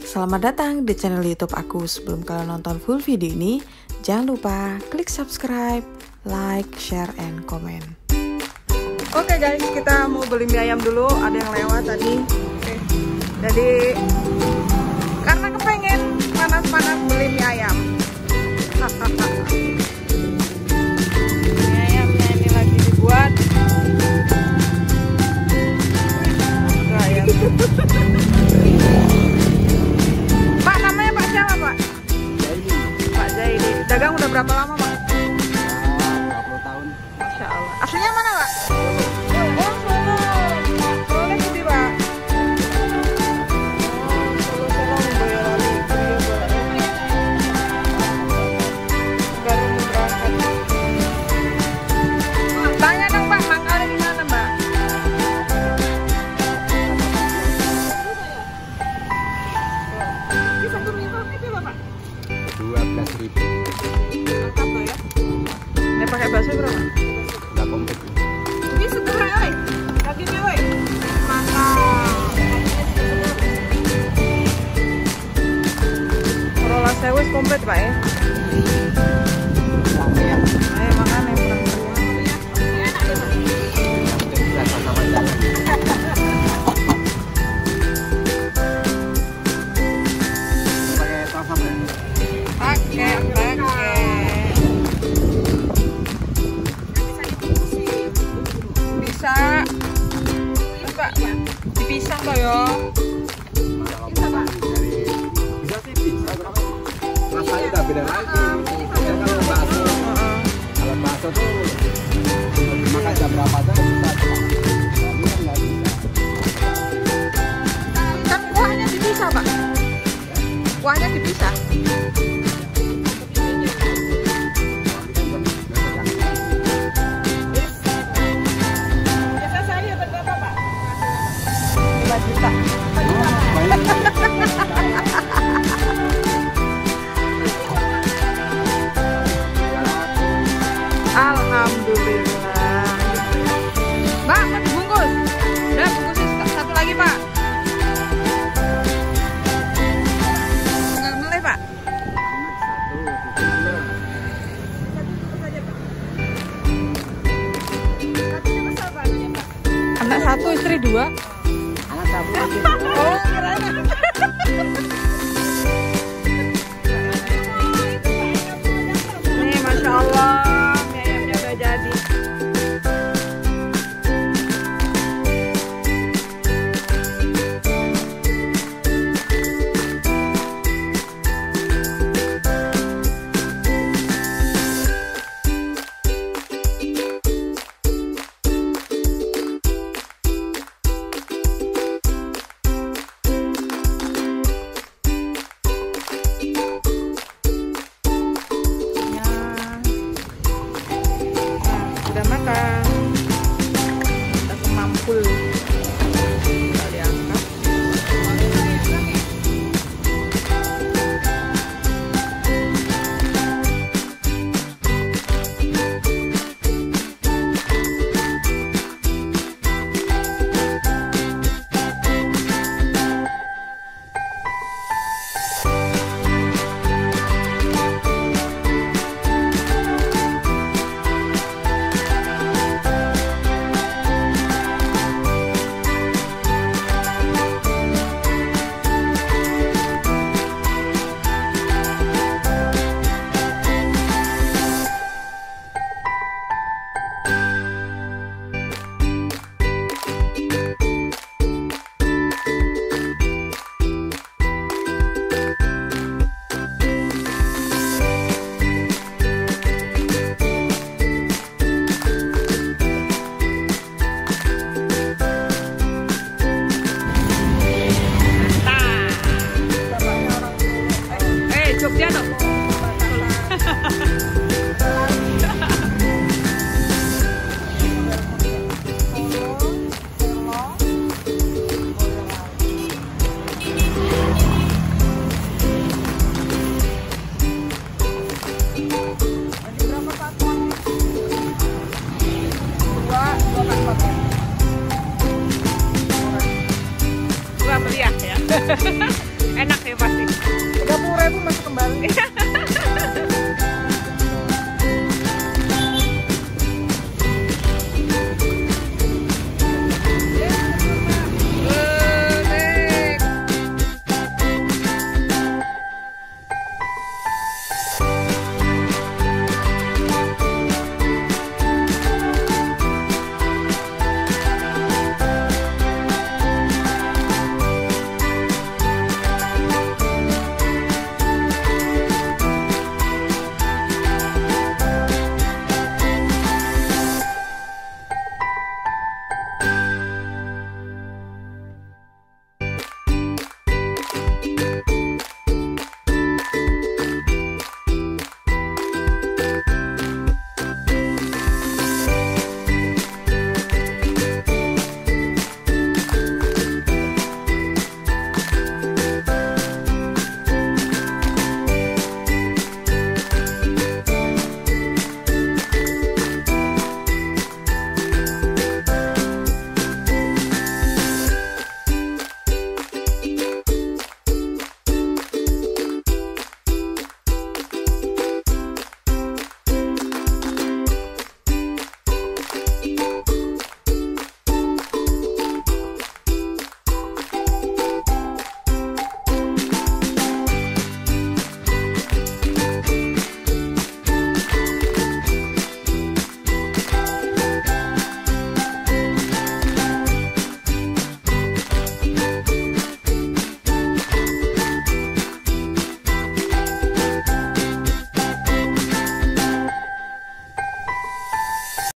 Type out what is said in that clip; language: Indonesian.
selamat datang di channel YouTube aku. Sebelum kalian nonton full video ini, jangan lupa klik subscribe, like, share, and comment. Oke guys, kita mau beli mie ayam dulu. Ada yang lewat tadi. Jadi karena kepengen panas-panas beli mie ayam. Mie ayamnya ini lagi dibuat. Pak, namanya Pak siapa Pak? Zaini. Pak Zaini. Dagang udah berapa lama Pak? 20 tahun. Masya Allah. Aslinya mana Pak? Oh, Solo. Solo gede Pak. Oh, Solo Boyolali. Baru mau berangkat. Tanya dong Pak, mangkalnya di mana Mbak? Satu mie ini berapa Pak? 12.000. Mantap tuh ya. Ini pakai bakso berapa? Enggak komplit. Ini setengah oi. Dagingnya oi. Mantap. Rola sewis komplit Pak ya. Rame ya. Ayo makan yang kurang Bisa sama jangan. Pakai saus apa? pakai. Bisa. Terus Pak, dipisah toh ya. Bisa sih bisa. Rasanya udah beda lagi. Ya kalau bakso tuh makan jam berapa aja bisa. Ini kan nggak bisa. Kan kuahnya dipisah Pak. Kuahnya dipisah. Biasa saya berapa Pak? 5 juta. Alhamdulillah. Mbak, mau dibungkus? Udah bungkusin satu lagi Pak. Enggak meleleh Pak. Anak satu, istri dua. Anak satu lagi. Oh, kirain. Nih, Masya Allah, mie ayamnya udah jadi. Udah makan, udah semampul. Tinggal diangkat. Jogja dong. Dua meriah ya. Enak ya Pak. Iya.